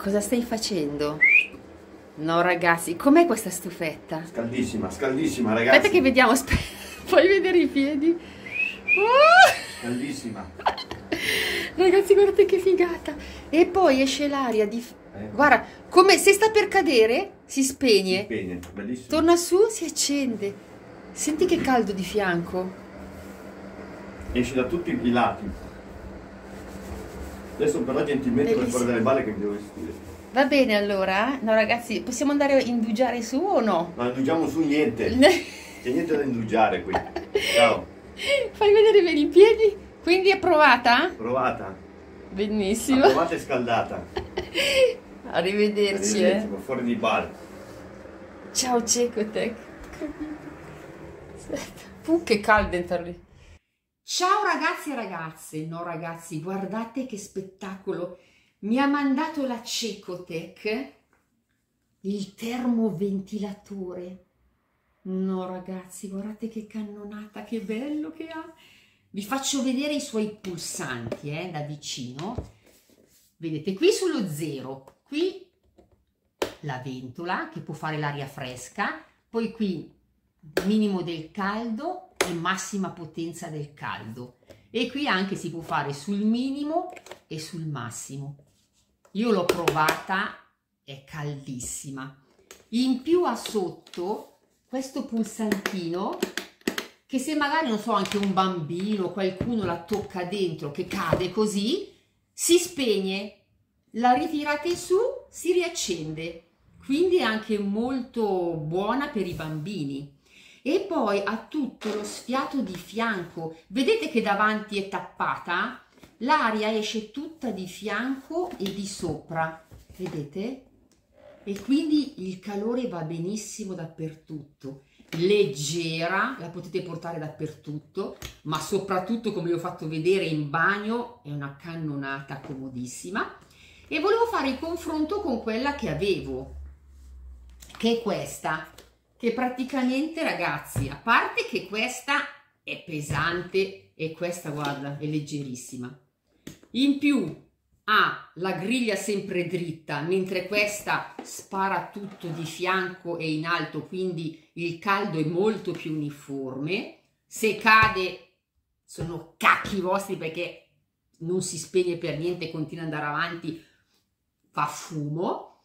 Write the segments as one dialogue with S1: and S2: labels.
S1: Cosa stai facendo? No ragazzi, com'è questa stufetta?
S2: Scaldissima, scaldissima ragazzi.
S1: Aspetta che vediamo, fai vedere i piedi.
S2: Scaldissima.
S1: Ragazzi, guardate che figata. E poi esce l'aria di... Guarda, come se sta per cadere, si spegne.
S2: Si spegne, bellissimo.
S1: Torna su, si accende. Senti che caldo di fianco.
S2: Esce da tutti i lati. Adesso però gentilmente per fare delle balle che mi devo vestire.
S1: Va bene allora? No ragazzi, possiamo andare a indugiare su o no?
S2: Non indugiamo su niente. C'è niente da indugiare qui. Ciao.
S1: Fai vedere bene i piedi. Quindi è provata?
S2: Provata.
S1: Benissimo.
S2: Provata e scaldata.
S1: Arrivederci.
S2: Arrivederci, fuori di bar.
S1: Ciao Cecotec. Che caldo entrare lì. Ciao ragazzi e ragazze. No ragazzi, guardate che spettacolo. Mi ha mandato la Cecotec il termoventilatore. No ragazzi, guardate che cannonata, che bello che ha. Vi faccio vedere i suoi pulsanti da vicino. Vedete qui sullo 0, qui la ventola che può fare l'aria fresca, poi qui minimo del caldo e massima potenza del caldo. E qui anche si può fare sul minimo e sul massimo. Io l'ho provata, è caldissima. In più ha sotto questo pulsantino che se magari, non so, anche un bambino, qualcuno la tocca dentro, che cade così, si spegne, la ritirate su, si riaccende. Quindi è anche molto buona per i bambini. E poi ha tutto lo sfiato di fianco. Vedete che davanti è tappata? L'aria esce tutta di fianco e di sopra, vedete? E quindi il calore va benissimo dappertutto. Leggera, la potete portare dappertutto, ma soprattutto, come vi ho fatto vedere, in bagno è una cannonata comodissima. E volevo fare il confronto con quella che avevo, che è questa, che praticamente, ragazzi, a parte che questa è pesante e questa, guarda, è leggerissima. In più ha la griglia sempre dritta, mentre questa spara tutto di fianco e in alto, quindi il caldo è molto più uniforme. Se cade sono cacchi vostri, perché non si spegne per niente, continua ad andare avanti, fa fumo.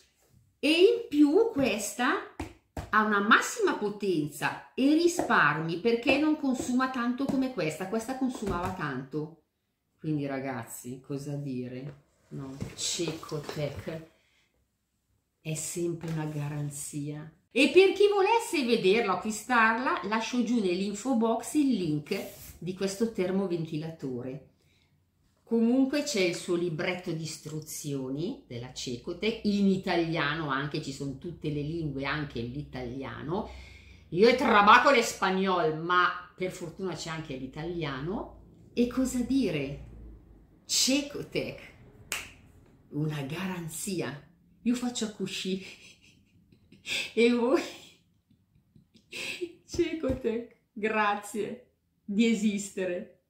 S1: E in più questa ha una massima potenza e risparmi, perché non consuma tanto come questa consumava tanto. Quindi ragazzi, cosa dire? No, Cecotec è sempre una garanzia. E per chi volesse vederla o acquistarla, lascio giù nell'info box il link di questo termoventilatore. Comunque c'è il suo libretto di istruzioni della Cecotec, in italiano anche, ci sono tutte le lingue, anche l'italiano. Io trabajo l'espagnol, ma per fortuna c'è anche l'italiano. E cosa dire? Cecotec, una garanzia. Io faccio accoucher e voi? Cecotec, grazie di esistere.